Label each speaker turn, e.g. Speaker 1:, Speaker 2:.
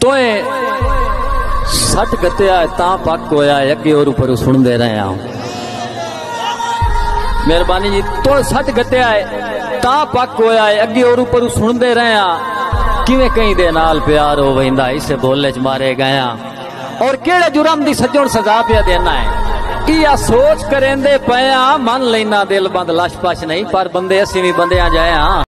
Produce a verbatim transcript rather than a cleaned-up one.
Speaker 1: तो सट गत्या ता पक होया अगे और ऊपर सुनते रहे आ मेहरबानी जी। तो सट गत्या ता पक होया अगे और ऊपर सुनते रहे आ किवें कहीं दे नाल प्यार हो वहिंदा इसे बोले च मारे गया और केड़े जुर्म दी सजण सजा पिया देना है। या सोच करेंदे पया मन लेना दिल बंद लश पश नहीं पर बंदे असी भी बंदे आ जाए।